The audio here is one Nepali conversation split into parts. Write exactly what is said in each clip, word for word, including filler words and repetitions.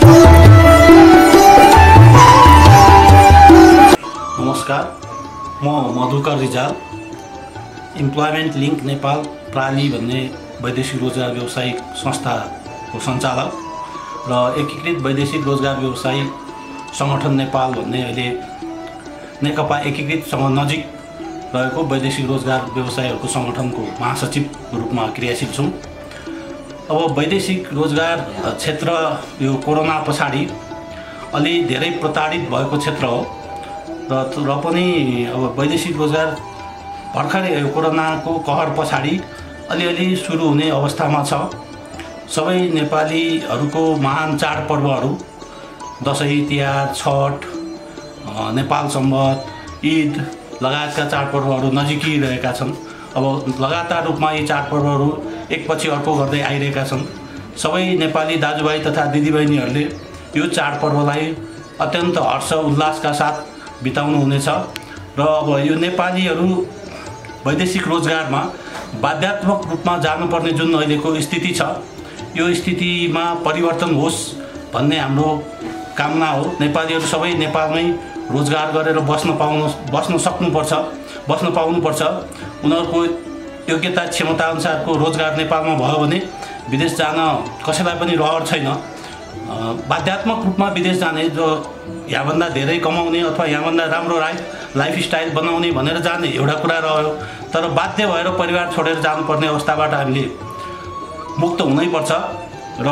नमस्कार, म मधुकर रिजाल इम्प्लोइमेन्ट लिङ्क नेपाल प्राली भन्ने वैदेशिक रोजगार व्यवसायिक संस्थाको सञ्चालक र एकीकृत वैदेशिक रोजगार व्यवसायी संगठन नेपाल भन्ने अहिले नेकपा एकीकृतसँग नजिक रहेको वैदेशिक रोजगार व्यवसायीहरूको सङ्गठनको महासचिवको रूपमा क्रियाशील छौँ। अब वैदेशिक रोजगार क्षेत्र यो कोरोना पछाडि अलि धेरै प्रताडित भएको क्षेत्र हो र र पनि अब वैदेशिक रोजगार भर्खरै कोरोनाको कहर पछाडि अलिअलि सुरु हुने अवस्थामा छ। सबै नेपालीहरूको महान चाडपर्वहरू दसैँ तिहार छठ नेपाल सम्वत ईद लगायतका चाडपर्वहरू नजिकिरहेका छन्। अब लगातार रूपमा यी चाडपर्वहरू एकपछि अर्को गर्दै आइरहेका छन्। सबै नेपाली दाजुभाइ तथा दिदीबहिनीहरूले यो चाडपर्वलाई अत्यन्त हर्ष उल्लासका साथ बिताउनु हुनेछ र अब यो नेपालीहरू वैदेशिक रोजगारमा बाध्यात्मक रूपमा जानुपर्ने जुन अहिलेको स्थिति छ यो स्थितिमा परिवर्तन होस् भन्ने हाम्रो कामना हो। नेपालीहरू सबै नेपालमै रोजगार गरेर बस्न पाउनु बस्न सक्नुपर्छ बस्न पाउनुपर्छ। उनीहरूको योग्यता क्षमता अनुसारको रोजगार नेपालमा भयो भने विदेश जान कसैलाई पनि रहर छैन। बाध्यात्मक रूपमा विदेश जाने जो यहाँभन्दा धेरै कमाउने अथवा यहाँभन्दा राम्रो लाइफ लाइफस्टाइल बनाउने भनेर जाने एउटा कुरा रह्यो, तर बाध्य भएर परिवार छोडेर जानुपर्ने अवस्थाबाट हामीले मुक्त हुनैपर्छ र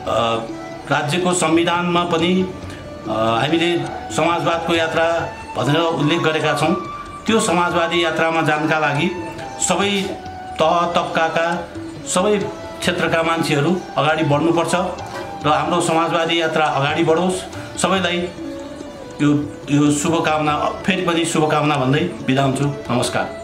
राज्यको संविधानमा पनि हामीले समाजवादको यात्रा भनेर उल्लेख गरेका छौँ। त्यो समाजवादी यात्रामा जानका लागि सबै तह तबकाका सबै क्षेत्रका मान्छेहरू अगाडि बढ्नुपर्छ र हाम्रो समाजवादी यात्रा अगाडि बढोस्। सबैलाई यो यो शुभकामना फेरि पनि शुभकामना भन्दै बिदा हुन्छु। नमस्कार।